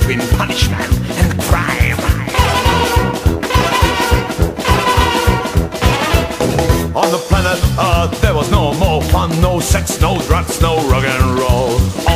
between punishment and crime. On the planet Earth there was no more fun, no sex, no drugs, no rock and roll.